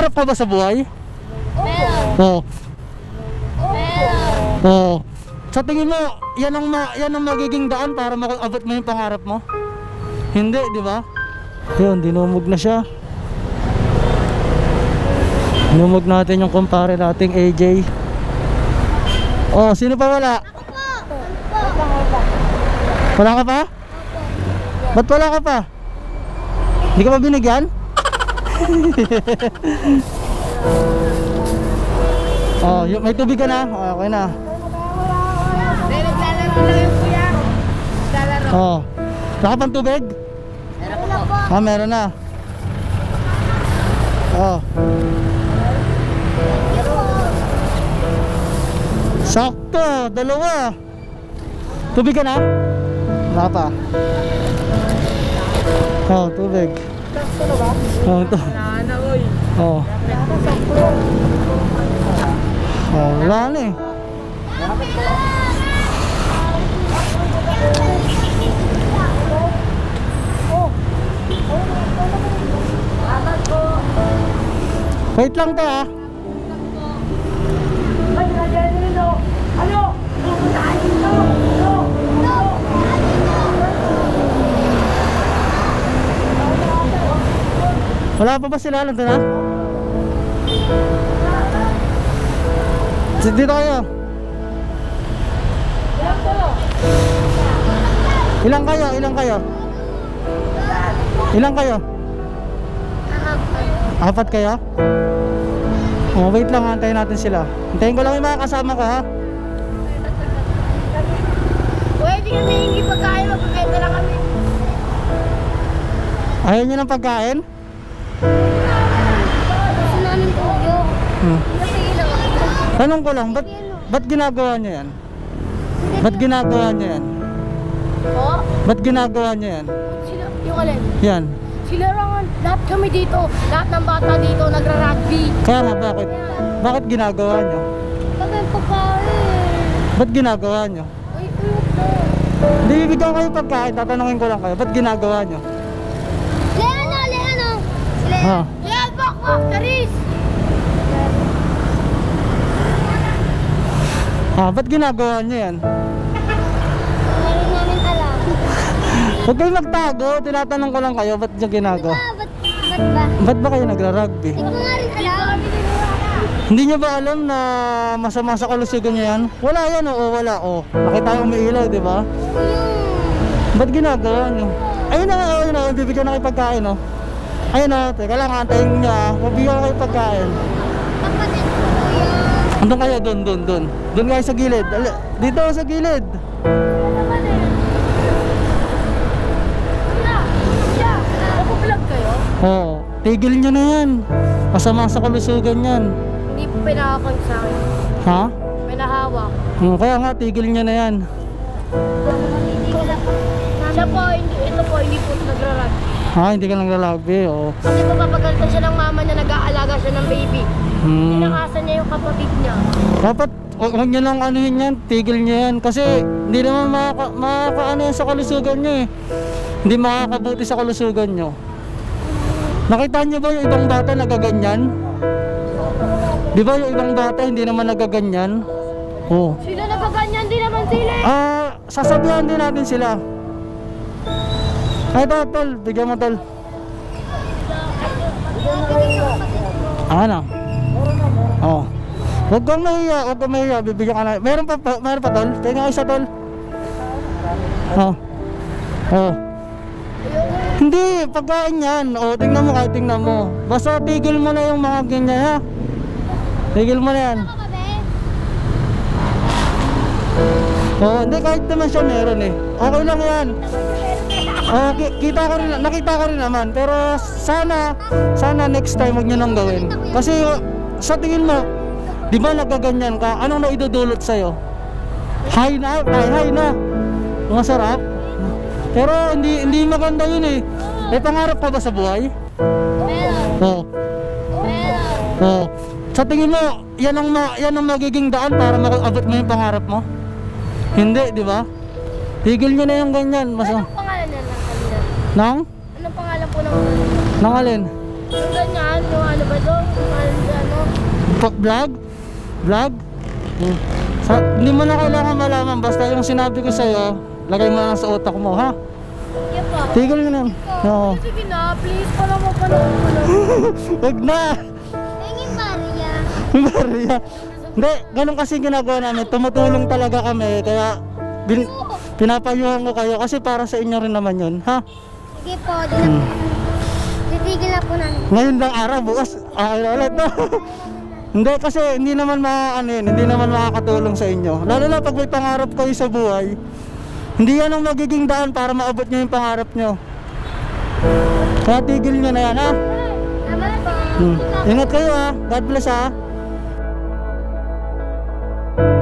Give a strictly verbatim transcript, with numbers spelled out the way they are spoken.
pangarap ka ba sa buhay? Meron. Oo. Meron. Oo. Sa tingin mo, yan ang, ma yan ang magiging daan para makabot mo yung pangarap mo? Hindi, di ba? Yun, dinumog na siya. Dinumog natin yung kumpare nating A J. Oh, sino pa wala? Ako po. Ako po. Wala ka pa? Ba't wala ka pa? Hindi ka pa binigyan? Oh, y may tubig ka na? Oh, okay na. Naglalaro lang yung kuya. Naglalaro. Oh. Wala ka pang tubig? Meron po. Ah, meron na. Oh. Sakto, dalawa. Tubig ka na? Wala pa. Oh, tubig. Oh, ito. Oh. Oh, wala na eh. Wait lang to ah. Wala pa ba sila? Nandun na? Dito kayo. Ilang kayo? Ilang kayo? Ilang kayo? Apat kayo? Oh, wait lang, antayin natin sila. Antayin ko lang yung mga kasama ko ha. Pwede kami hindi pagkain, magpapenta lang kami. Ayaw nyo ng pagkain? Gusto namin tuyo. Hmm. Napigilan ako. Tanong ko lang, ba't, ba't ginagawa nyo yan? Ba't ginagawa nyo yan? Po? Ba't ginagawa nyo yan? Sila, yung alin? Yan. Sila rangan, lahat kami dito. Lahat ng bata dito nagra-rugby. Kaya nga, bakit? Bakit ginagawa nyo? Kami pagkain. Ba't ginagawa nyo? Ay, ayok na. Hindi bibigyan kayo pagkain, tatanungin ko lang kayo. Ba't ginagawa nyo? Leano, Leano. Ha? Leano, bakbak, Taris. Ha, ba't ginagawa nyo yan? Meron namin alam. Huwag kayo magtago, tinatanong ko lang kayo, ba't nyo ginagawa? Ah, ba't, ba't ba? Ba't ba kayo nagra-rugby? Hindi ko nga rin alam. Hindi nyo ba alam na masama sa kalusugan nyo yan? Wala yan, oo, wala, oo. Nakita yung umiilaw, di ba? Ba't ginagawa nyo? Ayun na, ayun na, bibigyan na kayo pagkain, oh. Ayun na, teka lang, antayin nyo, ah. Mabigyan kayo pagkain. Kapatid ko yan. Andun kayo, dun, dun, dun. Dun kayo sa gilid. Ali- Dito sa gilid. Ano naman eh? Kuya, kuya, nag-vlog kayo? Oo, tigil nyo na yan. Masama sa kalusugan yan. Hindi po pinahakon sa akin. Ha? Pinahawak. Hmm, kaya nga, tigil nyo na yan. Siya po, hindi, ito po, hindi po nagra-rugby. Ha, hindi ka naglalagbi, oo. Kasi po papagalitan siya ng mama niya, nag-aalaga siya ng baby. Hmm. Tinakasan niya yung kapatid niya. Dapat, huwag huwag nyo lang anuhin yan, tigil nyo yan. Kasi, hindi naman makaka, makakaano yan sa kalusugan nyo eh. Hindi makakabuti sa kalusugan nyo. Nakita nyo ba yung ibang bata nagaganyan? Di ba yung ibang bata hindi naman nagaganyan? Oo. Sila nagaganyan din naman sila eh. Ah, sasabihan din natin sila. Ay, ito, tol. Bigyan mo, tol. Ano? Oh. Huwag kang mahiya, huwag kang mahiya. Bibigyan ka na. Meron pa, pa meron pa, tol. Tingnan isa, tol. Oh. Oh. Hindi, pagkain yan. Oh, tingnan mo, kahit tingnan mo. Basta tigil mo na yung mga ganyan, ha? Tigil mo na yan. Oh, hindi, kahit naman siya meron eh. Okay lang yan. Oh, ki kita ko rin, nakita ko rin naman. Pero sana, sana next time wag nyo nang gawin. Kasi uh, sa tingin mo, di ba nagaganyan ka? Anong naidudulot sa'yo? High na, high, high na. Masarap. Pero hindi hindi maganda yun eh. May pangarap ka ba sa buhay? Meron. Oo. Meron. Oo. Sa tingin mo, yan ang, ma yan ang magiging daan para makabot mo yung pangarap mo? Hindi, di ba? Tigil nyo na yung ganyan. Mas Anong pangalan na lang kanina? Nang? Anong pangalan po ng Nang alin? yung ganyan? Yung ano ba doon? Pa- vlog? Vlog? Hmm. Sa, hindi mo na kailangan malaman, basta yung sinabi ko sa'yo, lagay mo lang sa utak mo, ha? Sige po. Tigil mo na. Oo. Sige na, please, para mapanood ko lang. Wag na! Tingin Maria. Maria. Hindi, ganun kasi ginagawa namin. Tumutulong talaga kami, kaya bin, pinapayuhan ko kayo kasi para sa inyo rin naman yun, ha? Sige po, di na po. Titigil na po namin. Ngayon lang araw, bukas, ah, ulit no? Hindi, kasi hindi naman ma, ano yun, hindi naman makakatulong sa inyo. Lalo na pag may pangarap kayo sa buhay, hindi yan ang magiging daan para maabot nyo yung pangarap nyo. Kaya tigil nyo na yan, ha? Salamat po. Hmm. Ingat kayo, ha? God bless, ha?